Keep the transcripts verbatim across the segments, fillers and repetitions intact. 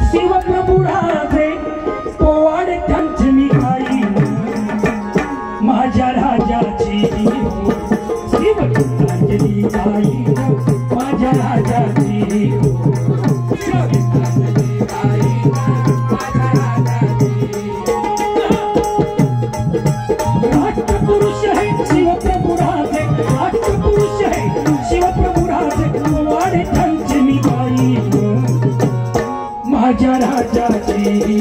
शिवप्रभू राजे पोवाड त्यांची मी गाई माझ्या राजाची शिवगीतांजली गाई माझ्या राजाची राष्ट्रपुरुष है शिवप्रभू राजे राष्ट्रपुरुष है शिवप्रभू राजे पोवाड त्यांची मी गाई माझ्या राजाची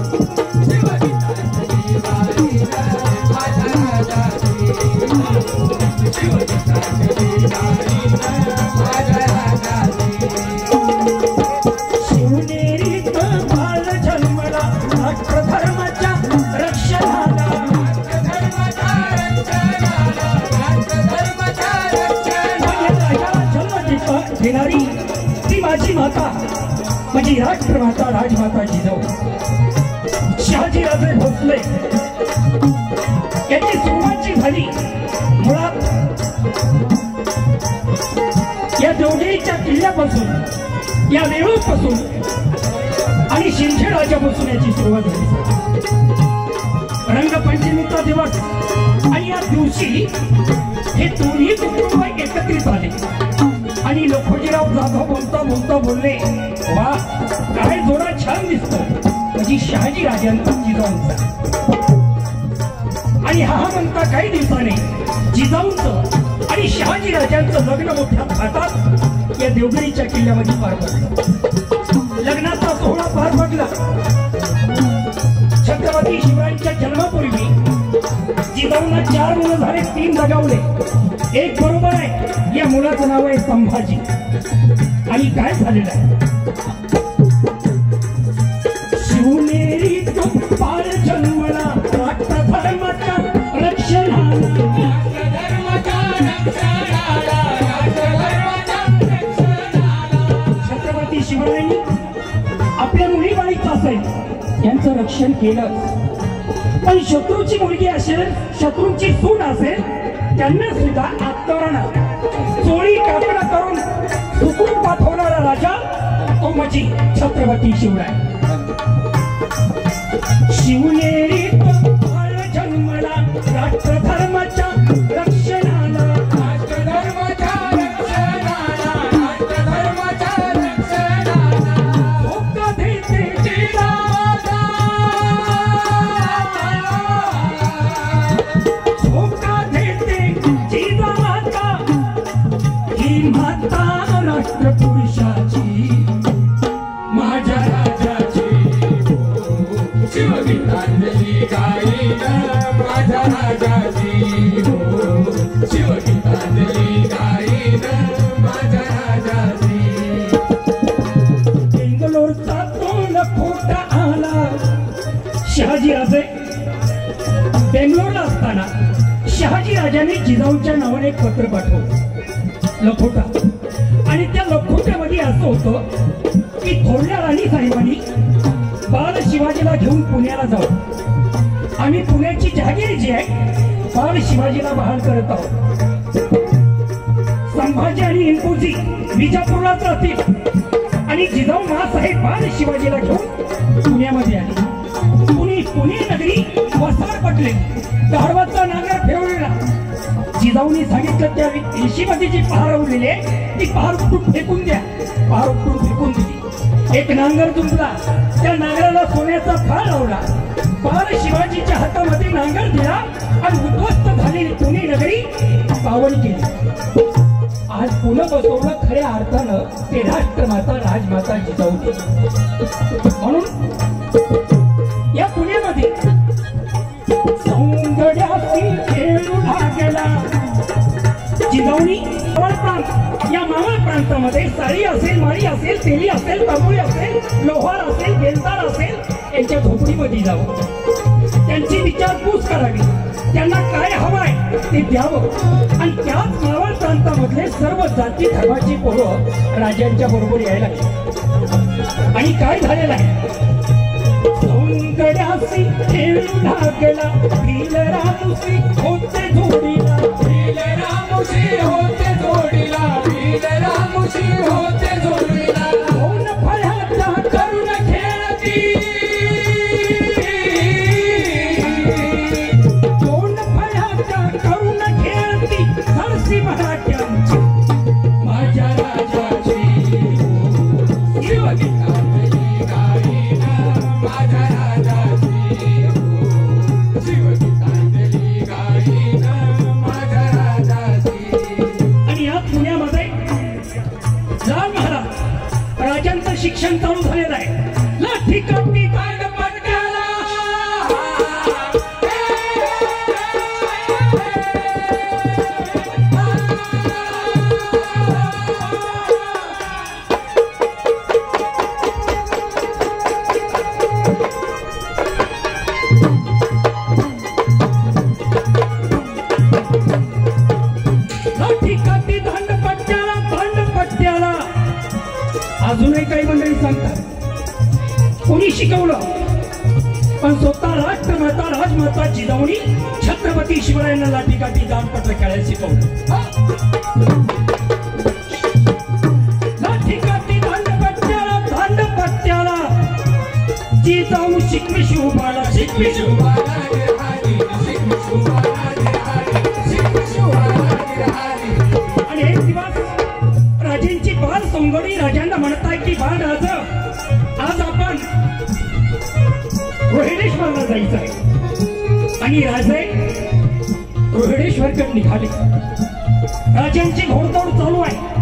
शिवनेरीत बाळ जन्मला राष्ट्रधर्माच्या रक्षणाला जन्म देणारी ती माझी माता माझी राष्ट्रमाता राजमाता जिजाऊ शहाजीराजे भोसले याची सुरुवात झाली मुळात या देवगिरीच्या किल्ल्यापासून या वेळूपासून आणि शिंदे राजापासून याची सुरुवात झाली. रंगपंचमीचा दिवस आणि या दिवशी हे दोन्ही कुटुंब एकत्रित आले आणि लखोजीराव जाधव बोलता बोलता बोलले वा काय जोडा छान दिसतो म्हणजे शहाजी राजांचा जिजाऊंचा आणि हा म्हणता काही दिवसाने जिजाऊंचं आणि शहाजी राजांचं लग्न मोठ्या थाटात या देवगिरीच्या किल्ल्यामध्ये पार पडलं. लग्नाचा सोहळा पार पडला. छत्रपती शिवरायांच्या जन्मापूर्वी जिजाऊंना चार मुलं झाले, तीन दगावले. एक बरोबर आहे, या मुलाचं नाव आहे संभाजी. आणि काय झालेलं आहे शिवनेरीत बाळ जन्मला राष्ट्रधर्माच्या रक्षणाला छत्रपती शिवरायांनी आपल्या मुलीबाळीचं असेल यांचं रक्षण केलं, पण शत्रूची मुलगी असेल शत्रूची सून असेल त्यांना सुद्धा आत्तरानं चोळी काकडा करून सुकून पाठवणारा राजा तो म्हणजे छत्रपती शिवराय. शिवनेरीत बाळ जन्मला राष्ट्रधर्माच्या रक्षणाला राष्ट्रधर्माच्या रक्षणाला राष्ट्रधर्माच्या रक्षणाला धोका देते जिजामाता धोका देते जिजामाता ही माता राष्ट्रपुरुषाची माझ्या राजाची शिवगीतांजली गाईन माझ्या राजाची शिवगीतांजली गाईन माझ्या राजाची. बेंगलोरचा तो लखोटा आला शहाजी राजे बेंगलोरला असताना शहाजी राजाने जिजाऊच्या नावाने एक पत्र पाठवलं लखोटा. आणि त्या लखोट्यामध्ये असं होतं की थोरल्या राणी साहेबांनी बाळ शिवाजीला घेऊन पुण्याला जाऊ. आम्ही पुण्याची जहागिरी जी आहे बाळ शिवाजीला बहाल करत आहोत. संभाजी आणि इंदूजी विजापूरलाच राहतील आणि जिजाऊ मासाहेब बाळ शिवाजीला घेऊन पुण्यामध्ये आले. पुणे पुणे नगरी वसार पटले. गाढवाचा नांगर फिरवलेला. जिजाऊंनी सांगितलं त्या येशीमध्ये जी पहार उरलेली आहे ती पहार उपटून फेकून द्या. पहार उपटून फेकून दिली. एक नांगर जुंपला. त्या नांगराला सोन्याचा फाळ लावला. बाळ शिवाजीच्या हातामध्ये नांगर दिला आणि उद्ध्वस्त झालेली पुणे नगरी पावन केली. आज पुन्हा बसवलं खऱ्या अर्थानं ते राष्ट्रमाता राजमाता जिजाऊ. म्हणून या पुण्यामध्ये सौंदर्याची खेळू लागला जिजाऊनी मावळ प्रांत या मावळ प्रांतामध्ये साडी असेल माळी असेल तेली असेल तांबुळी असेल लोहार असेल बेलदार असेल यांच्या झोपडीमध्ये जावं. त्यांची विचारपूस करावी. त्यांना काय हवंय ते द्यावं. आणि त्याच मावळ प्रांतामधले सर्व जाती धर्माची पोरं राजांच्या बरोबर यायला लागली. आणि काय झालेलं आहे सौंदर्यासी खेळू लागला भील रामुसी होते जोडीला भील रामुसी होते जोडीला भील रामुसी होते जोडीला कोण फळाचा करून खेळ शिक्षण चालू झालेलं आहे. लाठी काठी दांड पट्ट्याला लाठी काठी दांड पट्ट्याला दांड पट्ट्याला. अजूनही काही मंडळी सांगतात कोणी शिकवलं, पण स्वतः राष्ट्रमाता राजमाता जिजाऊनी छत्रपती शिवरायांना लाठी काठी दांडपट्टा खेळायला शिकवलं. लाठी काठी दांडपट्ट्याला दांडपट्ट्याला जिजाऊ शिकवी शिवबाला शिकवी शिवबाला आणि एक दिवस राजेंची बाल सोंगडी राजांना म्हणताय की बाळ राज आज आपण रोहिडेश्वरला जायचं आहे. आणि राजे रोहिडेश्वरकडे निघाले. राजांची घोडदौड चालू आहे.